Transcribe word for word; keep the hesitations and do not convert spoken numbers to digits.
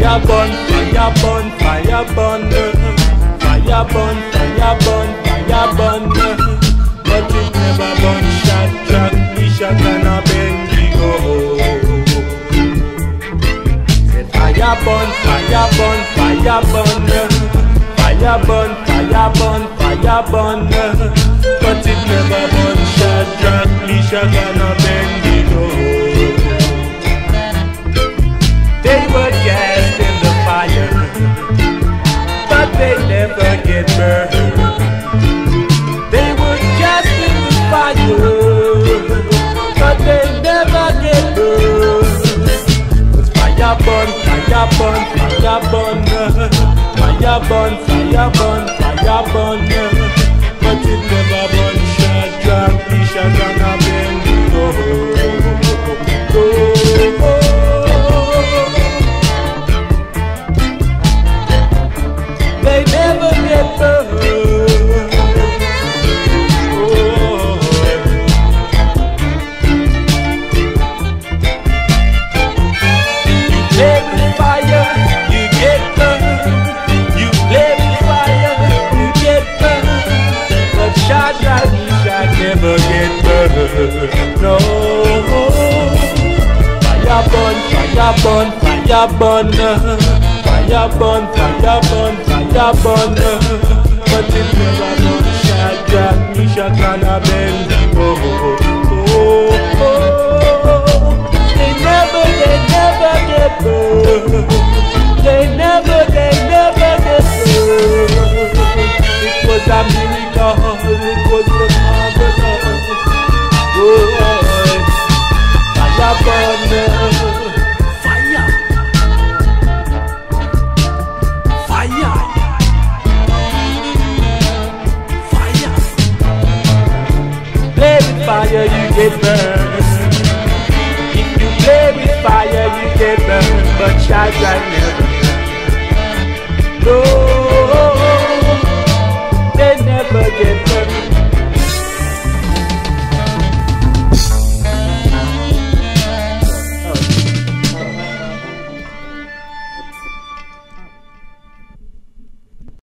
Fire burn, fire burn, fire burn, fire burn, fire burn, fire burn. But it never burn Shadrach, Meshach and Abednego. Say fire burn, fire burn, fire burn, fire burn, fire burn, fire burn. But it never burn Shadrach, Meshach and Abednego. They were cast in the fire, but they never get burned. They were cast in the fire, but they never get burned. But fire burn, fire burn, fire burn, fire burn, fire burn, fire burn. But it never burn Shadrach, Meshach and Abednego. Oh, oh. They never get burned. Oh. You play with fire, you get burned. You play with fire, you get burned. But Shadrach, Meshach never get burned. No. Fire burn, fire burn, fire burn. Fire burn, fire burn, fire burn. But it never burn Shadrach, Meshach and Abednego. Oh, oh, oh. They never, they never get burned. They never, they never get burned. It was a miracle, it was a marvelous. Oh, fire burn. Fire, you get burned. If you play with fire, you get burned. But Shadrach never. No, they never get burned.